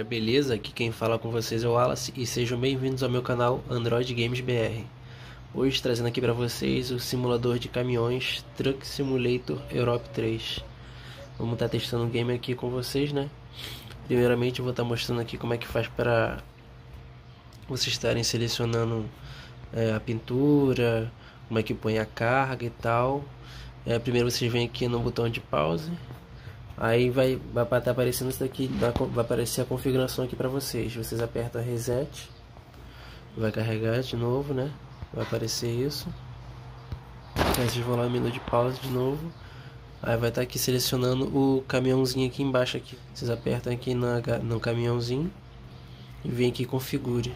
beleza? Aqui quem fala com vocês é o Wallace e sejam bem-vindos ao meu canal Android Games BR. Hoje trazendo aqui para vocês o simulador de caminhões Truck Simulator Europe 3. Vamos estar testando o game aqui com vocês, né? Primeiramente eu vou estar mostrando aqui como é que faz para vocês estarem selecionando a pintura, como é que põe a carga e tal. Primeiro vocês vêm aqui no botão de pause. Aí vai estar aparecendo isso daqui, vai aparecer a configuração aqui para vocês. Vocês apertam reset, vai carregar de novo, né? Vai aparecer isso. Aí vocês vão lá no menu de pause de novo. Aí vai estar aqui selecionando o caminhãozinho aqui embaixo aqui. Vocês apertam aqui no caminhãozinho e vem aqui configure.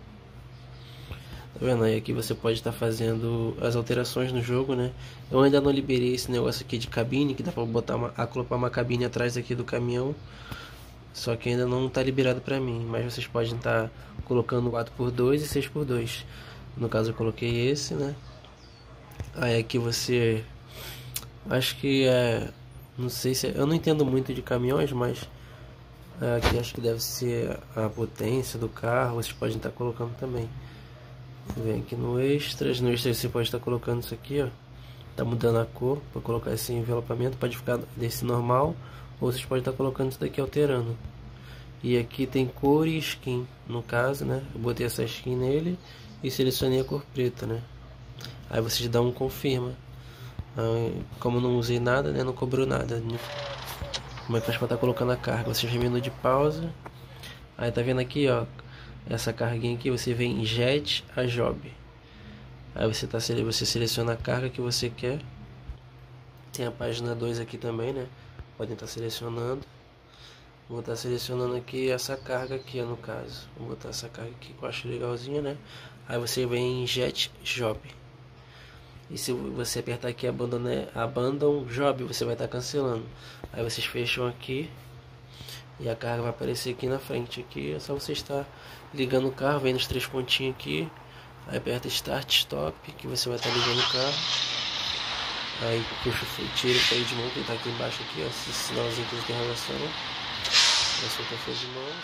Tá vendo? Aí aqui você pode estar fazendo as alterações no jogo, né? Eu ainda não liberei esse negócio aqui de cabine, que dá pra botar acoplar uma cabine atrás aqui do caminhão. Só que ainda não está liberado pra mim, mas vocês podem estar colocando 4x2 e 6x2. No caso eu coloquei esse, né? Aí aqui você... Acho que não sei se... Eu não entendo muito de caminhões, mas... Aqui acho que deve ser a potência do carro, vocês podem estar colocando também. Vem aqui no extras você pode estar colocando isso aqui, ó. Tá mudando a cor, para colocar esse envelopamento, pode ficar desse normal, ou vocês podem estar colocando isso daqui alterando. E aqui tem cor e skin, no caso, né? Eu botei essa skin nele e selecionei a cor preta, né? Aí vocês dão um confirma. Como não usei nada, né? Não cobrou nada, né? Como é que faz para estar colocando a carga? Vocês vem no menu de pausa. Aí tá vendo aqui, ó. Essa carguinha aqui, você vem em Jet a Job. Aí você seleciona a carga que você quer. Tem a página 2 aqui também, né? Podem estar selecionando. Vou estar selecionando aqui essa carga aqui, no caso. Vou botar essa carga aqui que eu acho legalzinha, né? Aí você vem em Jet Job. E se você apertar aqui Abandon Job, você vai estar cancelando. Aí vocês fecham aqui. E a carga vai aparecer aqui na frente. Aqui é só você estar ligando o carro, vem nos 3 pontinhos aqui. Aí aperta Start Stop, que você vai estar ligando o carro. Aí puxa, tira o freio de mão que está aqui embaixo aqui, ó, esse sinalzinho de interrogação. Vai soltar o freio de mão.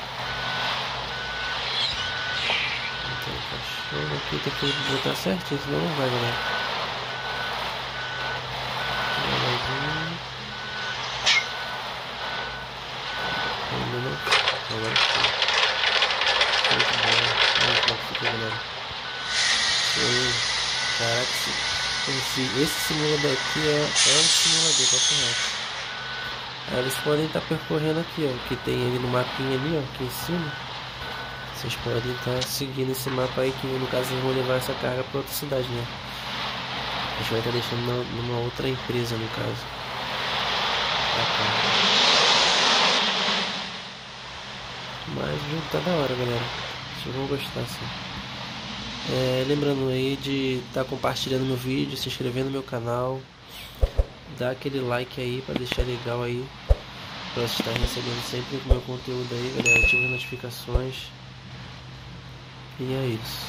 Então encaixando aqui, tem que botar certinho, senão não vai, galera. Agora sim. Muito bom. Olha como que fica, galera. Caraca, esse simulador aqui é um simulador, tá correto. Aí vocês podem estar percorrendo aqui, ó, que tem ali no mapinha ali, ó, aqui em cima. Vocês podem estar seguindo esse mapa aí, que no caso eu vou levar essa carga para outra cidade, né? A gente vai estar deixando numa outra empresa, no caso. Mas o jogo tá da hora, galera. Vocês vão gostar, sim. Lembrando aí de estar compartilhando meu vídeo, se inscrevendo no meu canal, dá aquele like aí para deixar legal aí, para você estar recebendo sempre o meu conteúdo aí, galera. Ativa as notificações. E é isso.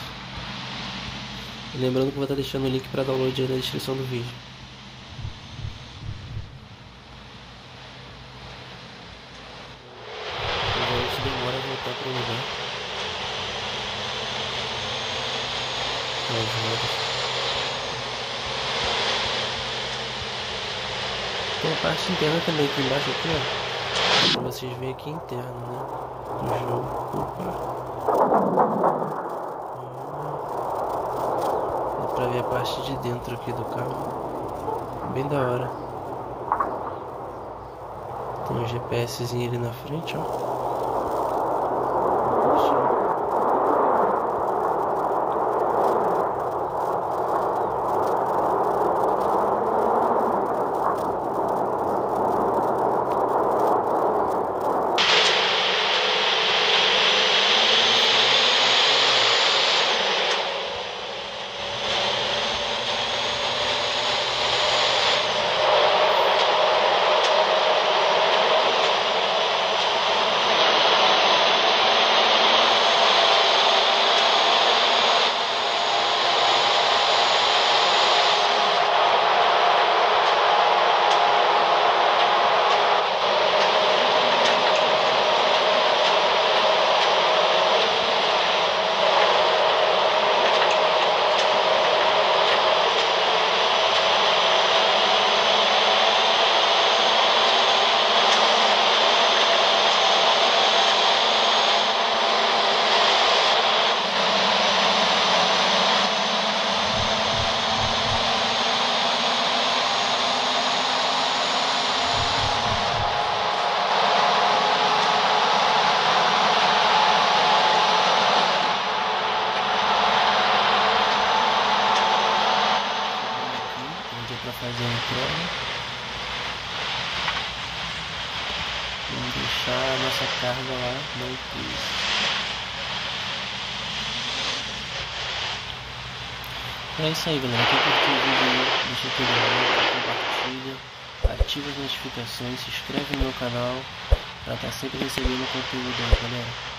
E lembrando que eu vou estar deixando o link para download aí na descrição do vídeo. Demora a voltar para o lugar. Tem a parte interna também aqui embaixo aqui, ó. Pra vocês verem aqui interno, né? Do jogo. Dá pra ver a parte de dentro aqui do carro. Bem da hora. Tem um GPSzinho ali na frente, ó. carga lá, não pus. É isso aí, galera. Quem curtiu o vídeo aí, deixa aquele like, compartilha, ativa as notificações, se inscreve no meu canal para estar sempre recebendo conteúdo aí, galera.